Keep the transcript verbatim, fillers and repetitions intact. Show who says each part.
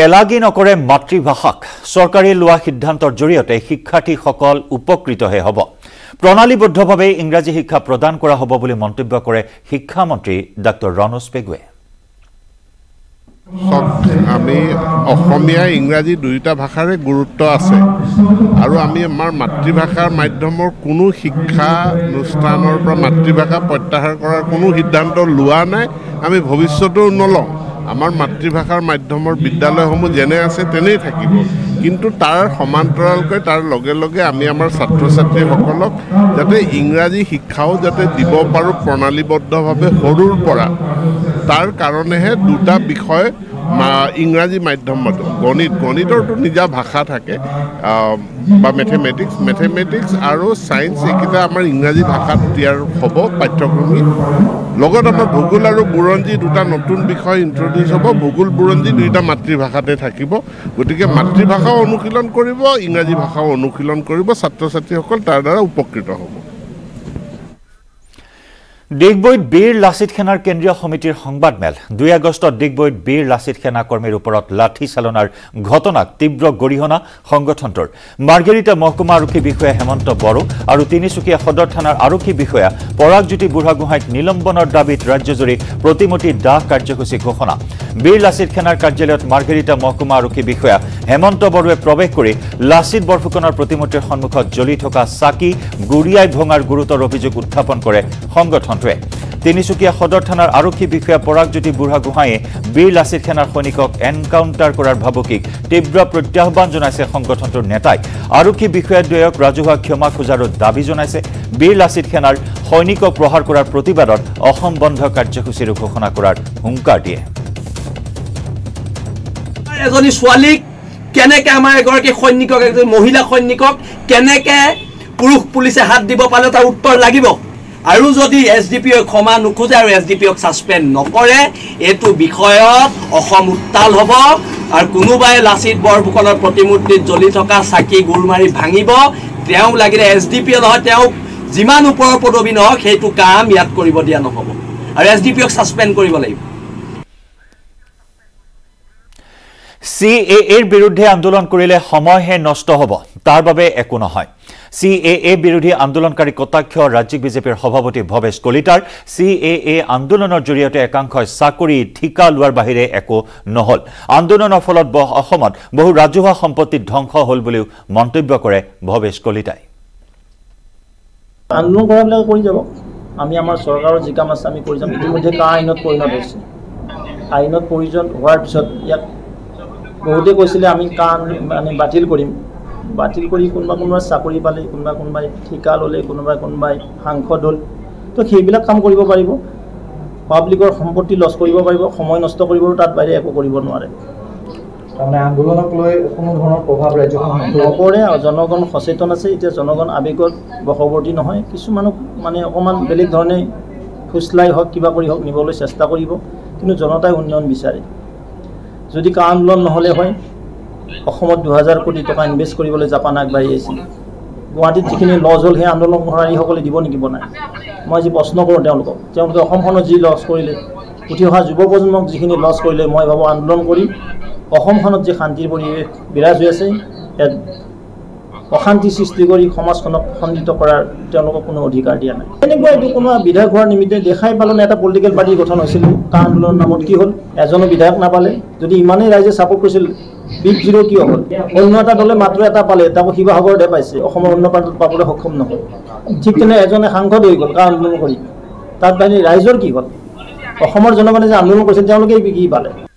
Speaker 1: এলাগি নকৰে মাতৃভাষাক চৰকাৰী লোৱা সিদ্ধান্তৰ জৰিয়তে শিক্ষাৰ্থীসকল উপকৃতহে হ'ব। প্ৰণালীবদ্ধভাৱে ইংৰাজী শিক্ষা প্ৰদান কৰা হ'ব বুলি মন্তব্য কৰে শিক্ষামন্ত্ৰী ডাক্তৰ ৰনোজ পেগুৱে।
Speaker 2: আমি অসমীয়া ইংৰাজী দুইটা ভাষাৰে গুৰুত্ব আছে আৰু আমি আমাৰ মাতৃভাষাৰ মাধ্যমৰ কোনো শিক্ষা অনুষ্ঠানৰ পৰা মাতৃভাষা প্ৰত্যাহাৰ কৰাৰ কোনো সিদ্ধান্ত লোৱা নাই, আমি ভৱিষ্যতেও নলওঁ। আমাৰ মাতৃভাষাৰ মাধ্যমৰ বিদ্যালয়সমূহ যেনে আছে তেনেই থাকিব, কিন্তু তাৰ সমান্তৰালকৈ তাৰ লগে লগে আমি আমাৰ ছাত্ৰ ছাত্ৰীসকলক যাতে ইংৰাজী শিক্ষাও যাতে দিব পাৰোঁ প্ৰণালীবদ্ধভাৱে সৰুৰ পৰা, তাৰ কাৰণেহে দুটা বিষয় ইংৰাজী মাধ্যমত গণিত গণিতৰতো নিজা ভাষা থাকে বা মেথেমেটিক্স মেথেমেটিক্স আৰু ছায়েন্স এইকেইটা আমাৰ ইংৰাজী ভাষাত দিয়াৰ হ'ব পাঠ্যক্ৰমী। লগত আমাৰ ভূগোল আৰু বুৰঞ্জী দুটা নতুন বিষয় ইন্ট্ৰডিউচ হ'ব। ভূগোল বুৰঞ্জী দুইটা মাতৃভাষাতে থাকিব, গতিকে মাতৃভাষাও অনুশীলন কৰিব, ইংৰাজী ভাষাও অনুশীলন কৰিব, ছাত্ৰ ছাত্ৰীসকল তাৰ দ্বাৰা উপকৃত হ'ব। ডিগবৈত বীৰ লাচিত সেনাৰ কেন্দ্ৰীয় সমিতিৰ সংবাদমেল। দুই আগষ্টত ডিগবৈত বীৰ লাচিত সেনা কৰ্মীৰ ওপৰত লাঠি চালনাৰ ঘটনাক তীব্ৰ গৰিহণা সংগঠনটোৰ। মাৰ্গেৰিটা মহকুমা আৰক্ষী বিষয়া হেমন্ত বড়ো আৰু তিনিচুকীয়া সদৰ থানাৰ আৰক্ষী বিষয়া পৰাগজ্যোতি বুঢ়াগোহাঁইক নিলম্বনৰ দাবীত ৰাজ্যজুৰি প্ৰতিমূৰ্তি দাহ কাৰ্যসূচী ঘোষণা। বীৰ লাচিত সেনাৰ কাৰ্যালয়ত মাৰ্গেৰিটা মহকুমা আৰক্ষী বিষয়া হেমন্ত বড়োৱে প্ৰৱেশ কৰি লাচিত বৰফুকনৰ প্ৰতিমূৰ্তিৰ সন্মুখত জ্বলি থকা চাকি গুৰিয়াই ভঙাৰ গুৰুতৰ অভিযোগ উত্থাপন কৰে সংগঠন। তিনিচুকীয়া সদৰ থানাৰ আৰক্ষী বিষয়া পৰাগজ্যোতি বুঢ়াগোহাঁইয়ে বীৰ লাচিত সেনাৰ সৈনিকক এনকাউণ্টাৰ কৰাৰ ভাবুকিক তীব্ৰ প্ৰত্যাহ্বান জনাইছে সংগঠনটোৰ নেতাই। আৰক্ষী বিষয়াদ্বয়ক ৰাজহুৱা ক্ষমা খোজাৰো দাবী জনাইছে। বীৰ লাচিত সেনাৰ সৈনিকক প্ৰহাৰ কৰাৰ প্ৰতিবাদত অসম বন্ধ কাৰ্যসূচীৰো ঘোষণা কৰাৰ হুংকাৰ দিয়ে।
Speaker 3: এজনী ছোৱালীক কেনেকে আমাৰ এগৰাকী সৈনিকক এজন মহিলা সৈনিকক কেনেকে পুৰুষ পুলিচে হাত দিব পালে তাৰ উত্তৰ লাগিব। আৰু যদি এছ ডি পি অ' ক্ষমা নোখোজে আৰু এছ ডি পি অ'ক ছাছপেণ্ড নকৰে, এইটো বিষয়ত অসম উত্তাল হ'ব আৰু কোনোবাই লাচিত বৰফুকনৰ প্ৰতিমূৰ্তিত জ্বলি থকা চাকি গোল মাৰি ভাঙিব। তেওঁ লাগিলে এছ ডি পি অ' নহয়, তেওঁক যিমান ওপৰৰ পদবী নহওক সেইটো কাম ইয়াত কৰিব দিয়া নহ'ব আৰু এছ ডি পি অ'ক ছাছপেণ্ড কৰিব লাগিব।
Speaker 1: চি এ এৰ বিৰুদ্ধে আন্দোলন কৰিলে সময়হে নষ্ট হ'ব, তাৰ বাবে একো নহয়। চি এ এ বিৰোধী আন্দোলনকাৰী কটাক্ষ ৰাজ্যিক বিজেপিৰ সভাপতি ভৱেশ কলিতাৰ। চি এ এ আন্দোলনৰ জৰিয়তে একাংশই চাকৰি ঠিকা লোৱাৰ বাহিৰে একো নহল। আন্দোলনৰ ফলত অসমত বহু ৰাজহুৱা সম্পত্তি ধ্বংস হ'ল বুলিও মন্তব্য কৰে ভৱেশ কলিতাই।
Speaker 4: আন্দোলন কৰাবিলাকে কৰি যাব, আমি আমাৰ চৰকাৰৰ যি কাম আছে আমি কৰি যাম। ইতিমধ্যে কা আইনত পৰিণত হৈছে, আইনত প্ৰয়োজন হোৱাৰ পিছত ইয়াক বহুতে কৈছিলে আমি কা মানে বাতিল কৰিম, বাতিল কৰি কোনোবা কোনোবা চাকৰি পালে, কোনোবা কোনোবাই ঠিকা ল'লে, কোনোবাই কোনোবাই সাংসদ হ'ল, তো সেইবিলাক কাম কৰিব পাৰিব। পাব্লিকৰ সম্পত্তি লছ কৰিব পাৰিব, সময় নষ্ট কৰিব, তাত বাহিৰে একো কৰিব নোৱাৰে।
Speaker 5: তাৰমানে আন্দোলনক লৈ কোনো ধৰণৰ প্ৰভাৱ ৰাজ্যখন
Speaker 4: নপৰে আৰু জনগণ সচেতন আছে। এতিয়া জনগণ আৱেগত বশৱৰ্তী নহয়, কিছুমানক মানে অকণমান বেলেগ ধৰণে ফুচলাই হওক কিবা কৰি হওক নিবলৈ চেষ্টা কৰিব, কিন্তু জনতাই উন্নয়ন বিচাৰে। যদি কা আন্দোলন নহ'লে হয়, অসমত দুহেজাৰ কোটি টকা ইনভেষ্ট কৰিবলৈ জাপান আগবাঢ়ি আহিছিল। গুৱাহাটীত যিখিনি লছ হ'ল সেই আন্দোলনকাৰীসকলে দিব নেকি বনাই? মই আজি প্ৰশ্ন কৰোঁ তেওঁলোকক, তেওঁলোকে অসমখনত যি লছ কৰিলে, উঠি অহা যুৱ প্ৰজন্মক যিখিনি লছ কৰিলে, মই ভাবোঁ আন্দোলন কৰি অসমখনত যে শান্তিৰ পৰিৱেশ বিৰাজ হৈ আছে, ইয়াত অশান্তি সৃষ্টি কৰি সমাজখনক খণ্ডিত কৰাৰ তেওঁলোকক কোনো অধিকাৰ দিয়া নাই। এনেকুৱা এইটো কোনো বিধায়ক হোৱাৰ নিমিত্তে দেখাই পালোঁ এটা পলিটিকেল পাৰ্টি গঠন হৈছিল, কা আন্দোলনৰ নামত কি হ'ল? এজনো বিধায়ক নাপালে। যদি ইমানেই ৰাইজে ছাপোৰ্ট কৰিছিল, বিগ জিৰ' কিয় হ'ল? অন্য এটা দলে মাত্ৰ এটা পালে, তাকো শিৱসাগৰতে পাইছে, অসমৰ অন্য প্ৰান্তত পাবলৈ সক্ষম নহ'ল। ঠিক তেনে এজনে সাংসদ হৈ গ'ল কা আন্দোলন কৰি, তাত বাহিনী ৰাইজৰ কি হ'ল? অসমৰ জনগণে যে আন্দোলন কৰিছিল তেওঁলোকে কি পালে?